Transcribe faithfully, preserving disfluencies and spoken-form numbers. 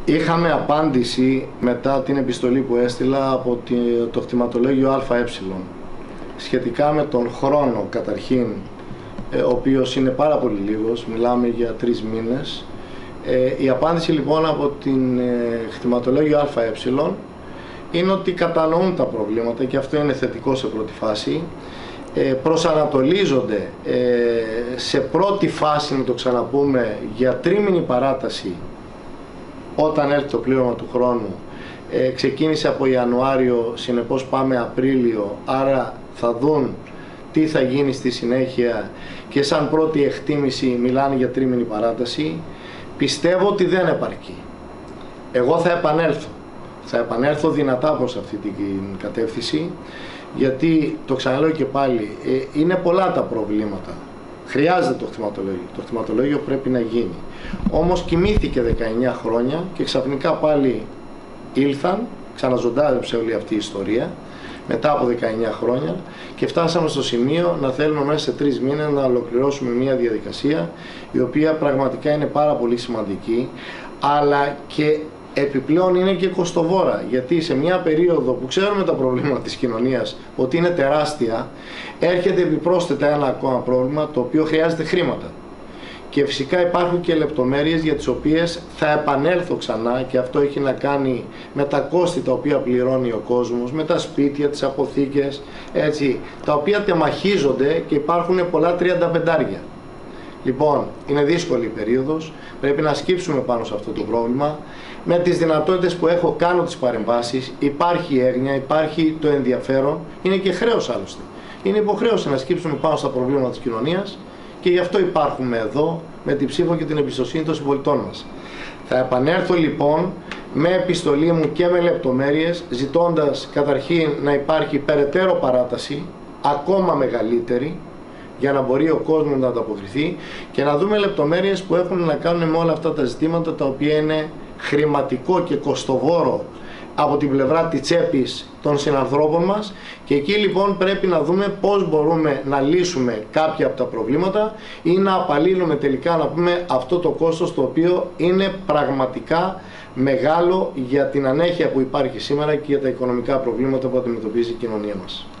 Είχαμε απάντηση μετά την επιστολή που έστειλα από το κτηματολόγιο ΑΕ σχετικά με τον χρόνο καταρχήν, ο οποίος είναι πάρα πολύ λίγος, μιλάμε για τρεις μήνες. Η απάντηση λοιπόν από την κτηματολόγιο ΑΕ είναι ότι κατανοούν τα προβλήματα και αυτό είναι θετικό σε πρώτη φάση. Προσανατολίζονται σε πρώτη φάση, να το ξαναπούμε, για τρίμηνη παράταση όταν έρθει το πλήρωμα του χρόνου. Ε, ξεκίνησε από Ιανουάριο, συνεπώς πάμε Απρίλιο, άρα θα δουν τι θα γίνει στη συνέχεια και σαν πρώτη εκτίμηση μιλάνε για τρίμηνη παράταση. Πιστεύω ότι δεν επαρκεί. Εγώ θα επανέλθω. Θα επανέλθω δυνατά προς αυτή την κατεύθυνση, γιατί το ξαναλέω και πάλι, ε, είναι πολλά τα προβλήματα. Χρειάζεται το κτηματολόγιο. Το κτηματολόγιο πρέπει να γίνει. Όμως κοιμήθηκε δεκαεννιά χρόνια και ξαφνικά πάλι ήλθαν, ξαναζωντάρεψε όλη αυτή η ιστορία μετά από δεκαεννιά χρόνια και φτάσαμε στο σημείο να θέλουμε μέσα σε τρεις μήνες να ολοκληρώσουμε μια διαδικασία η οποία πραγματικά είναι πάρα πολύ σημαντική, αλλά και επιπλέον είναι και κοστοβόρα, γιατί σε μια περίοδο που ξέρουμε τα προβλήματα της κοινωνίας ότι είναι τεράστια, έρχεται επιπρόσθετα ένα ακόμα πρόβλημα το οποίο χρειάζεται χρήματα. Και φυσικά υπάρχουν και λεπτομέρειες για τις οποίες θα επανέλθω ξανά, και αυτό έχει να κάνει με τα κόστη τα οποία πληρώνει ο κόσμος, με τα σπίτια, τις αποθήκες, έτσι, τα οποία τεμαχίζονται και υπάρχουν πολλά τριανταπεντάρια. Λοιπόν, είναι δύσκολη η περίοδος, πρέπει να σκύψουμε πάνω σε αυτό το πρόβλημα. Με τις δυνατότητες που έχω κάνω τις παρεμβάσεις, υπάρχει έγνοια, υπάρχει το ενδιαφέρον, είναι και χρέος άλλωστε. Είναι υποχρέωση να σκύψουμε πάνω στα προβλήματα της κοινωνίας και γι' αυτό υπάρχουμε εδώ με την ψήφο και την εμπιστοσύνη των συμπολιτών μας. Θα επανέλθω λοιπόν με επιστολή μου και με λεπτομέρειες, ζητώντας καταρχήν να υπάρχει περαιτέρω παράταση, ακόμα μεγαλύτερη, για να μπορεί ο κόσμος να ανταποκριθεί και να δούμε λεπτομέρειες που έχουν να κάνουν με όλα αυτά τα ζητήματα τα οποία είναι χρηματικό και κοστοβόρο από την πλευρά της τσέπης των συνανθρώπων μας, και εκεί λοιπόν πρέπει να δούμε πώς μπορούμε να λύσουμε κάποια από τα προβλήματα ή να απαλύνουμε τελικά, να πούμε, αυτό το κόστος το οποίο είναι πραγματικά μεγάλο για την ανέχεια που υπάρχει σήμερα και για τα οικονομικά προβλήματα που αντιμετωπίζει η κοινωνία μας.